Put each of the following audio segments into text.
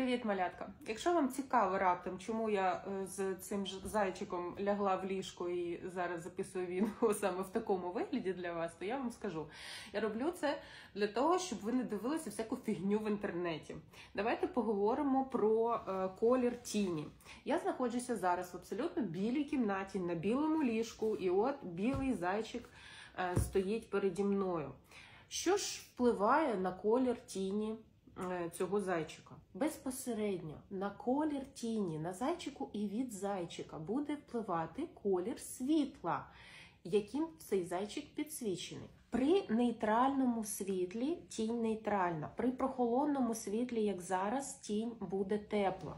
Привіт, малятка! Якщо вам цікаво раптом, чому я з цим зайчиком лягла в ліжко і зараз записую відео саме в такому вигляді для вас, то я вам скажу. Я роблю це для того, щоб ви не дивилися всяку фігню в інтернеті. Давайте поговоримо про колір тіні. Я знаходжуся зараз в абсолютно білій кімнаті, на білому ліжку, і от білий зайчик стоїть переді мною. Що ж впливає на колір тіні цього зайчика? Безпосередньо на колір тіні, на зайчику і від зайчика буде впливати колір світла, яким цей зайчик підсвічений. При нейтральному світлі тінь нейтральна, при прохолодному світлі, як зараз, тінь буде тепла.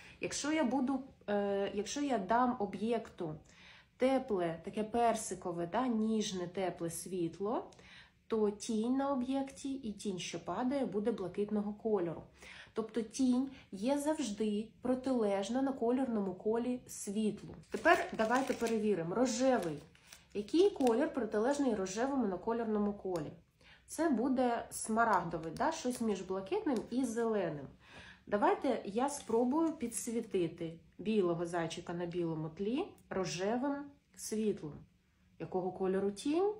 Якщо я дам об'єкту тепле, таке персикове, ніжне тепле світло, то тінь на об'єкті і тінь, що падає, буде блакитного кольору. Тобто тінь є завжди протилежна на кольорному колі світлу. Тепер давайте перевіримо. Рожевий. Який колір протилежний рожевому на кольорному колі? Це буде смарагдовий, щось між блакитним і зеленим. Давайте я спробую підсвітити білого зайчика на білому тлі рожевим світлом. Якого кольору тінь?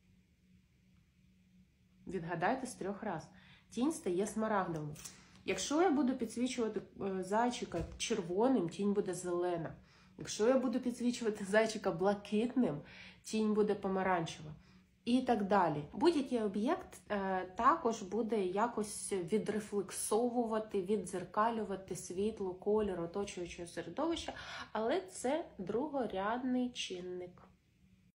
Відгадайте з 3 разів. Тінь стає смарагдовим. Якщо я буду підсвічувати зайчика червоним, тінь буде зелена. Якщо я буду підсвічувати зайчика блакитним, тінь буде помаранчева. І так далі. Будь-який об'єкт також буде якось відрефлексовувати, віддзеркалювати світло, кольор оточуючого середовища, але це другорядний чинник.